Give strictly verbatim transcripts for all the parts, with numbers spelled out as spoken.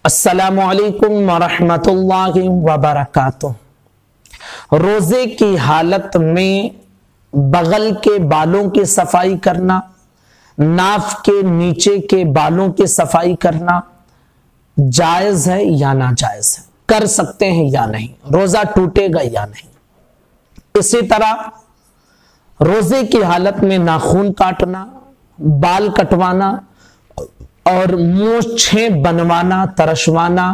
अस्सलामुअलैकुम वरहमतुल्लाहि वबरकातुह। रोजे की हालत में बगल के बालों की सफाई करना, नाफ के नीचे के बालों की सफाई करना जायज है या ना जायज है, कर सकते हैं या नहीं, रोजा टूटेगा या नहीं। इसी तरह रोजे की हालत में नाखून काटना, बाल कटवाना और मूंछें बनवाना, तरशवाना,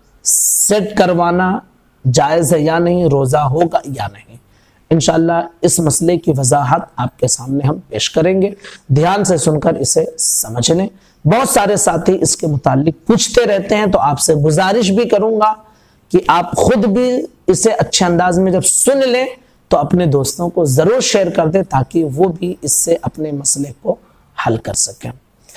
सेट करवाना जायज है या नहीं, रोजा होगा या नहीं। इंशाअल्लाह इस मसले की वजाहत आपके सामने हम पेश करेंगे, ध्यान से सुनकर इसे समझ लें। बहुत सारे साथी इसके मुतालिक पूछते रहते हैं, तो आपसे गुजारिश भी करूंगा कि आप खुद भी इसे अच्छे अंदाज में जब सुन लें तो अपने दोस्तों को जरूर शेयर कर दें, ताकि वो भी इससे अपने मसले को हल कर सकें।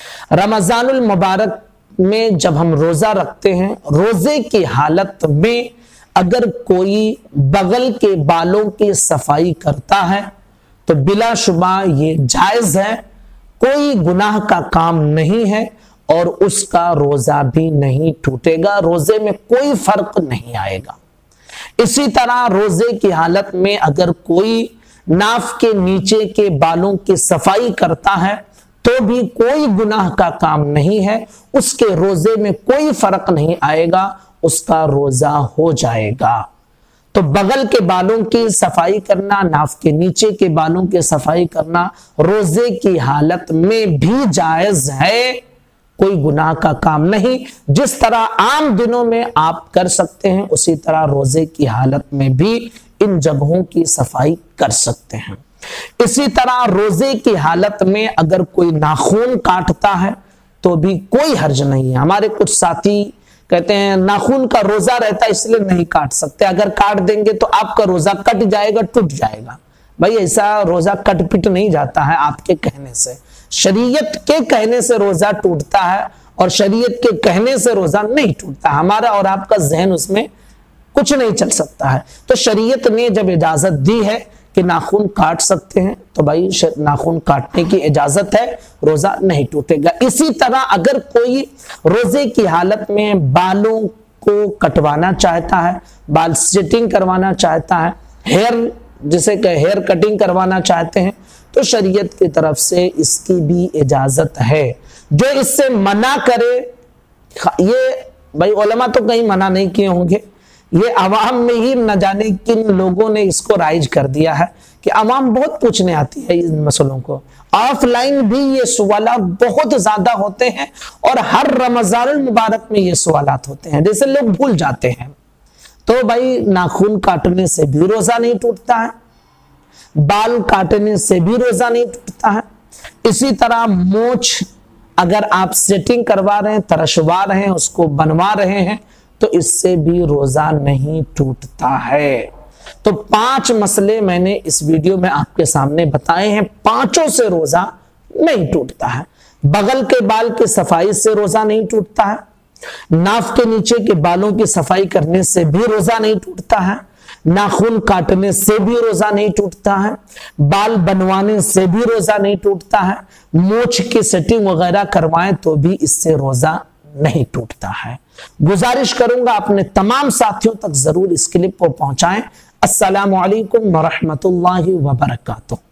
रमजानुल मुबारक में जब हम रोजा रखते हैं, रोजे की हालत में अगर कोई बगल के बालों की सफाई करता है तो बिलाशुबा ये जायज है, कोई गुनाह का काम नहीं है और उसका रोजा भी नहीं टूटेगा, रोजे में कोई फर्क नहीं आएगा। इसी तरह रोजे की हालत में अगर कोई नाफ के नीचे के बालों की सफाई करता है तो भी कोई गुनाह का काम नहीं है, उसके रोजे में कोई फर्क नहीं आएगा, उसका रोजा हो जाएगा। तो बगल के बालों की सफाई करना, नाफ के नीचे के बालों की सफाई करना रोजे की हालत में भी जायज है, कोई गुनाह का काम नहीं। जिस तरह आम दिनों में आप कर सकते हैं, उसी तरह रोजे की हालत में भी इन जगहों की सफाई कर सकते हैं। इसी तरह रोजे की हालत में अगर कोई नाखून काटता है तो भी कोई हर्ज नहीं है। हमारे कुछ साथी कहते हैं नाखून का रोजा रहता है इसलिए नहीं काट सकते, अगर काट देंगे तो आपका रोजा कट जाएगा, टूट जाएगा। भाई ऐसा रोजा कट पिट नहीं जाता है आपके कहने से, शरीयत के कहने से रोजा टूटता है और शरीयत के कहने से रोजा नहीं टूटता। हमारा और आपका जहन उसमें कुछ नहीं चल सकता है। तो शरीयत ने जब इजाजत दी है कि नाखून काट सकते हैं तो भाई नाखून काटने की इजाजत है, रोजा नहीं टूटेगा। इसी तरह अगर कोई रोजे की हालत में बालों को कटवाना चाहता है, बाल सेटिंग करवाना चाहता है, हेयर जिसे हेयर कटिंग करवाना चाहते हैं, तो शरीयत की तरफ से इसकी भी इजाजत है। जो इससे मना करे, ये भाई उलमा तो कहीं मना नहीं किए होंगे, ये अवाम में ही न जाने किन लोगों ने इसको राइज कर दिया है कि अवाम बहुत पूछने आती है इन मसलों को। ऑफलाइन भी ये सवालात बहुत ज्यादा होते हैं और हर रमजानुल मुबारक में ये सवालात होते हैं, जैसे लोग भूल जाते हैं। तो भाई नाखून काटने से भी रोजा नहीं टूटता है, बाल काटने से भी रोजा नहीं टूटता है। इसी तरह मोछ अगर आप सेटिंग करवा रहे हैं, तरशवा रहे हैं, उसको बनवा रहे हैं, तो इससे भी रोजा नहीं टूटता है। तो पांच मसले मैंने इस वीडियो में आपके सामने बताए हैं, पांचों से रोजा नहीं टूटता है। बगल के बाल की सफाई से रोजा नहीं टूटता है, नाफ के नीचे के बालों की सफाई करने से भी रोजा नहीं टूटता है, नाखून काटने से भी रोजा नहीं टूटता है, बाल बनवाने से भी रोजा नहीं टूटता है, मूंछ की सेटिंग वगैरह करवाएं तो भी इससे रोजा नहीं टूटता है। गुजारिश करूंगा अपने तमाम साथियों तक जरूर इस क्लिप को पहुंचाएं। अस्सलामु अलैकुम वरहमतुल्लाहि वबरकातुह।